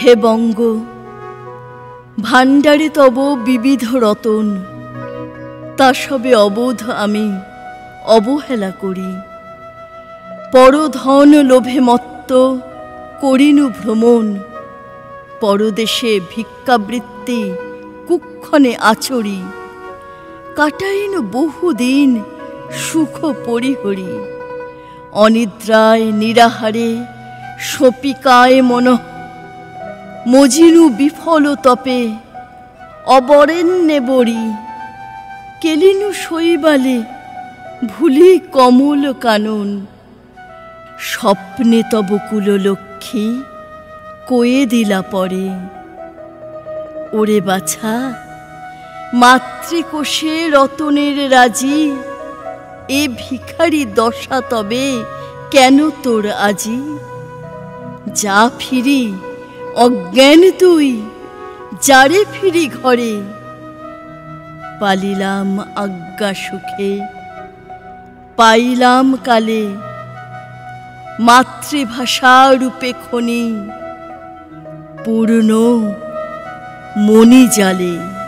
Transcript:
হে বঙ্গ, ভাণ্ডারে তব বিবিধ রতন, তা সবে অবোধ আমি অবহেলা করি। পরধন লোভে মত্ত করিনু ভ্রমণ, পরদেশে ভিক্ষাবৃত্তি কুক্ষণে আচরি। কাটাইনু বহুদিন সুখ পরিহরি, অনিদ্রায় নিরাহারে শপিকায় মনঃ। মজিনু বিফল তপে অবরেণ্যে বরি, কেলিনু শৈবালে ভুলি কমল কানন। স্বপ্নে তব কুললক্ষ্মী কয়ে দিলা পরে, ওরে বাছা মাতৃকোষে রতনের রাজি, এ ভিখারি দশা তবে কেন তোর আজি? যা ফিরি অজ্ঞান তুই, যারে ফিরি ঘরে। পালিলাম আজ্ঞা সুখে, পাইলাম কালে, মাতৃভাষা রূপে খনি পূর্ণ মণি জালে।